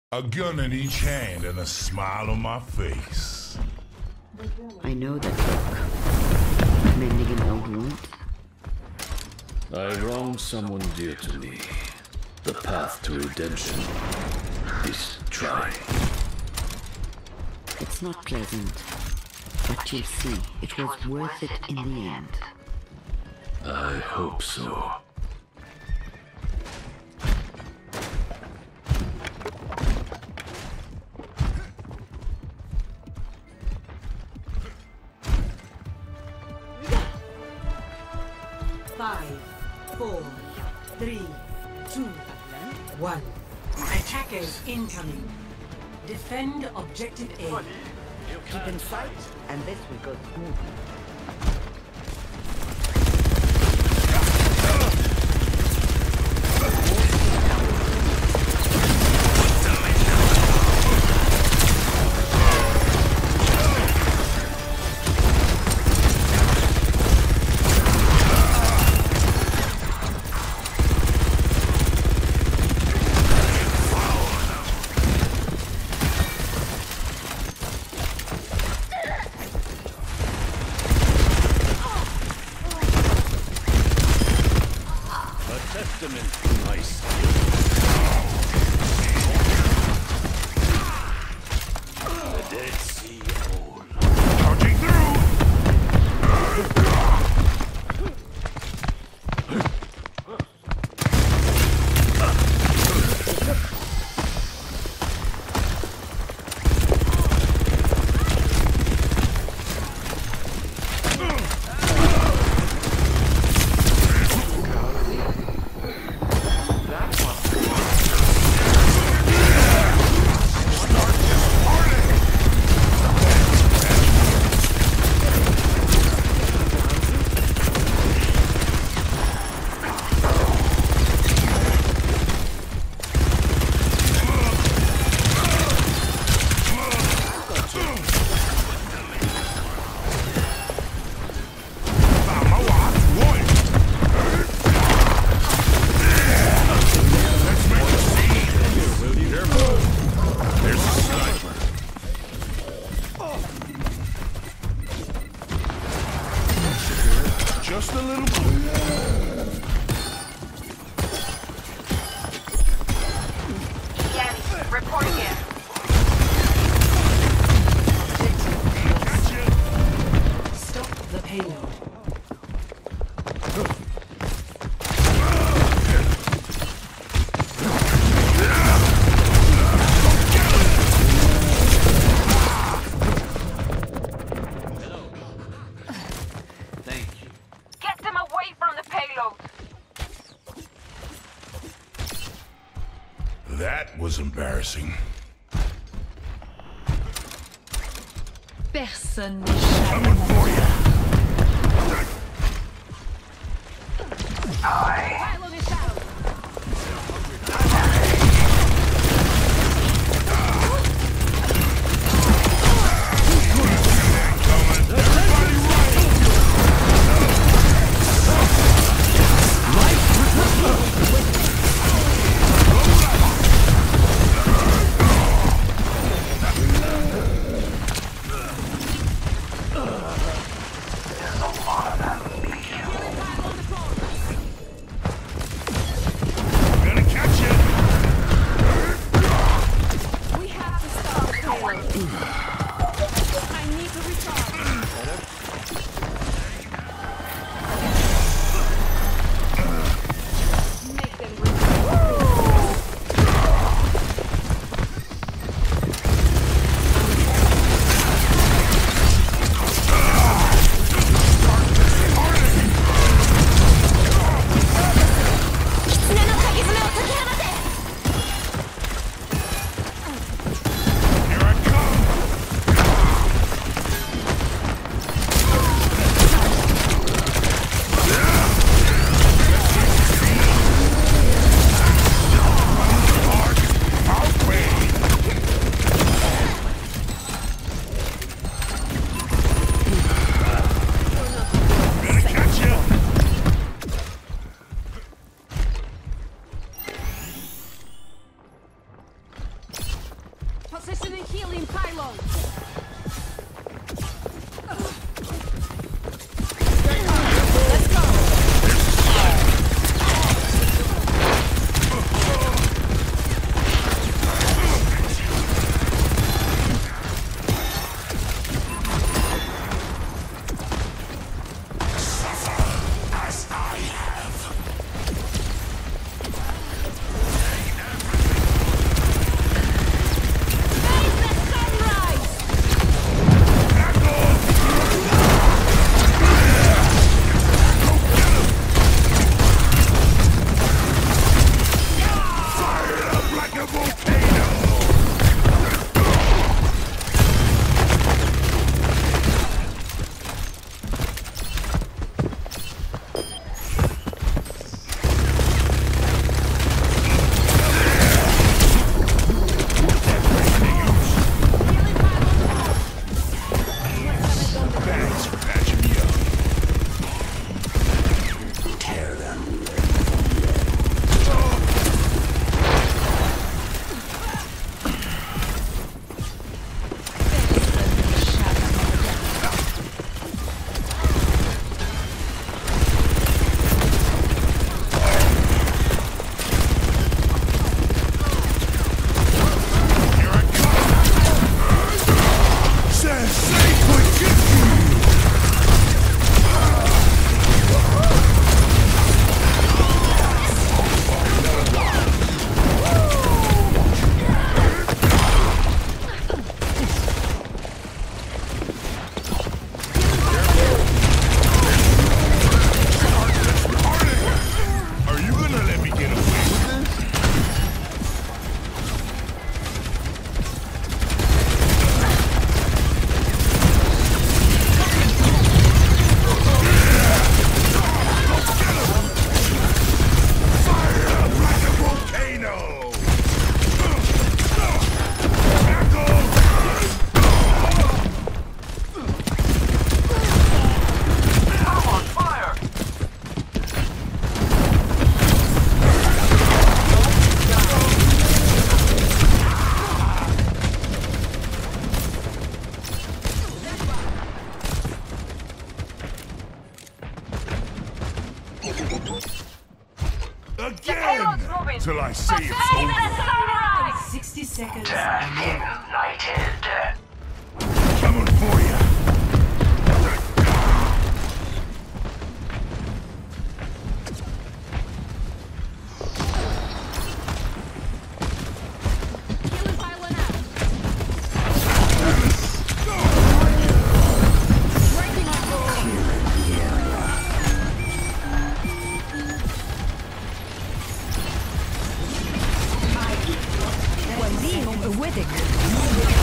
A gun in each hand and a smile on my face. I know that look. Mending an old wound. I wronged someone dear to me. The path to redemption is trying. It's not pleasant, but you'll see, it was worth it in the end. I hope so. Five, four, three, two, one. Attackers incoming. Defend objective A. Keep in sight, and this will go smoothly. Testament to my skill. The Dead Sea Hole. Charging through! Just a little bit. Yanni, reporting in. Stop the payload. Thank you. Get them away from the payload. That was embarrassing. Personne n'échappe. Coming for you. Silo this out. Gonna catch you. We have to stop the payload. I need to recharge. Make them Here I come. Positioning healing pylon. Again! Till I say it's over. 60 seconds. Coming for you. Healing pylon out. Breaking our goal. With it.